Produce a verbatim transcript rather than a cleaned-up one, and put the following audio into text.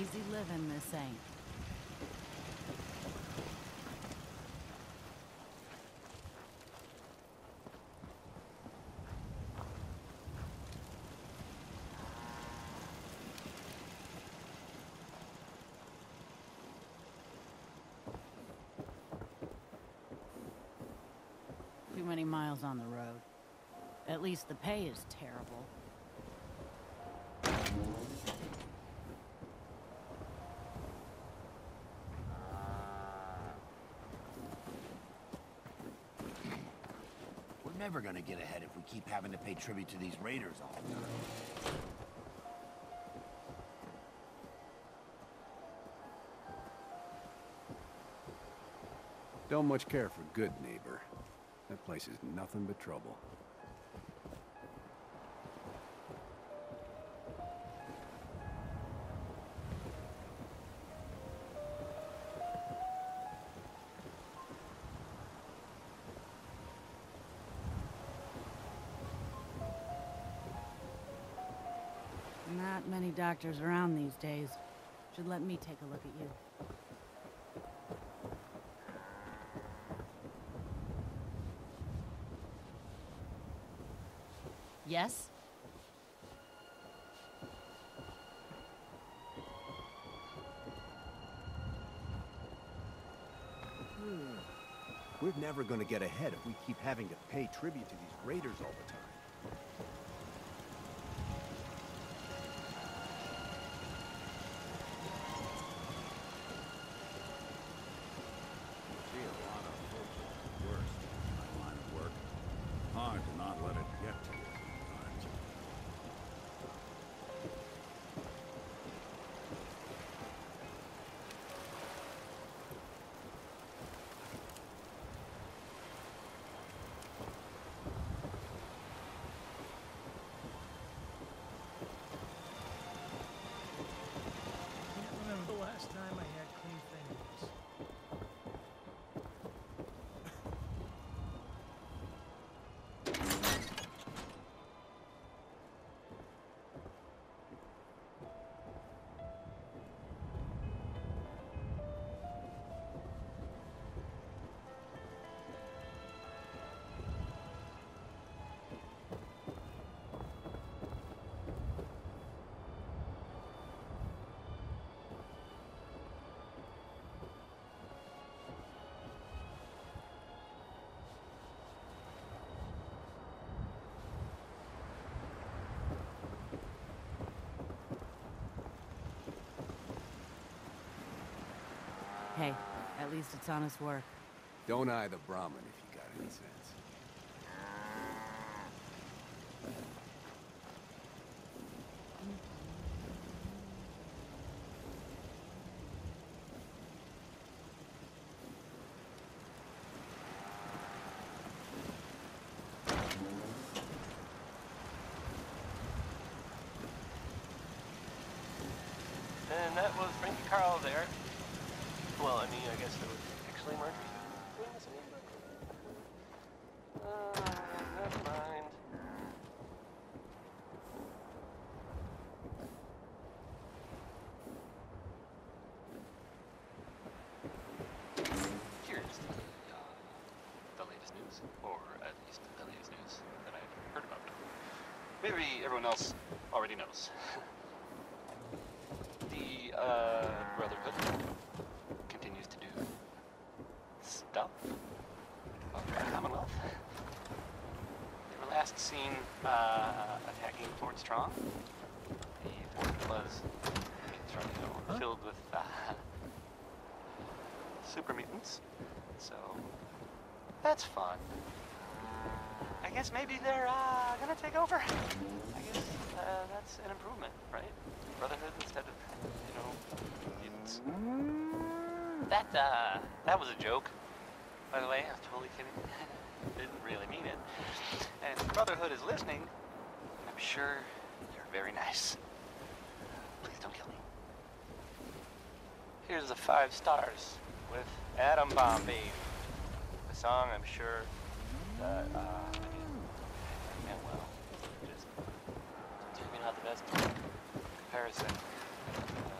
Easy living, this ain't. Too many miles on the road. At least the pay is terrible. We're never gonna get ahead if we keep having to pay tribute to these raiders all the time. Don't much care for good neighbor. That place is nothing but trouble. Not many doctors around these days. Should let me take a look at you. Yes? Hmm. We're never gonna get ahead if we keep having to pay tribute to these raiders all the time. See a lot of folks at the worst in my line of work. Hard to not let it get to you sometimes. I can't remember the last time I had clean fingernails. Hey, at least it's honest work. Don't eye the Brahmin if you got any sense. And that was Frankie Carl there. Well, I mean, I guess it was actually Marjorie doing this anyway. Uh, never mind. Here's the, uh, the latest news, or at least the latest news that I've heard about. Maybe everyone else already knows. The uh, Brotherhood continues to do stuff of the Commonwealth. They were last seen uh, attacking Fort Strong. The fort was you know, filled with uh, super mutants, so that's fun. I guess maybe they're uh, gonna take over. I guess uh, that's an improvement, right? Brotherhood instead of, you know, mutants. That, uh, that was a joke, by the way. I was totally kidding. Didn't really mean it. And if Brotherhood is listening, I'm sure you're very nice. Please don't kill me. Here's the five stars with Atom Bomb Babe. A song I'm sure that, uh, I mean, meant well. Just, maybe not the best comparison.